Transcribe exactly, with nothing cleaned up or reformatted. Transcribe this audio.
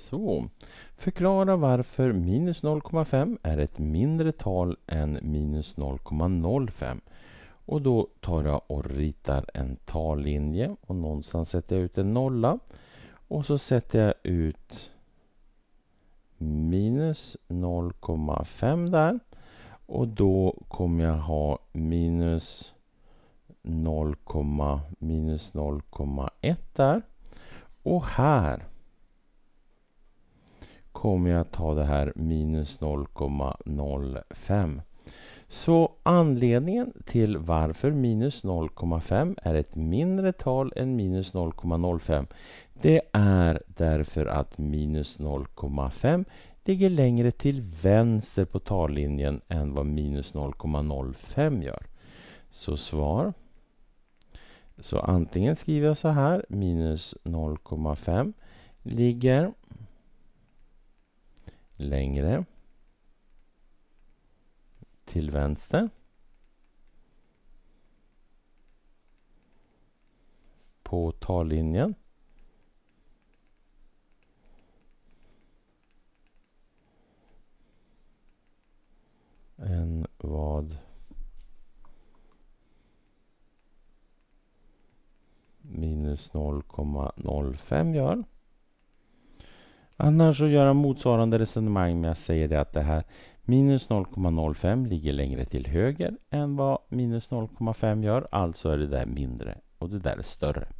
Så, förklara varför minus noll komma fem är ett mindre tal än minus noll komma noll fem. Och då tar jag och ritar en tallinje och någonstans sätter jag ut en nolla. Och så sätter jag ut minus noll komma fem där. Och då kommer jag ha minus noll, minus noll komma ett där. Och här kommer jag ta det här minus noll komma noll fem. Så anledningen till varför minus noll komma fem är ett mindre tal än minus noll komma noll fem, det är därför att minus noll komma fem ligger längre till vänster på tallinjen än vad minus noll komma noll fem gör. Så svar. Så antingen skriver jag så här, minus noll komma fem ligger längre till vänster på tallinjen än vad minus noll komma noll fem gör. Annars så gör jag motsvarande resonemang med att säga det att det här minus noll komma noll fem ligger längre till höger än vad minus noll komma fem gör. Alltså är det där mindre och det där är större.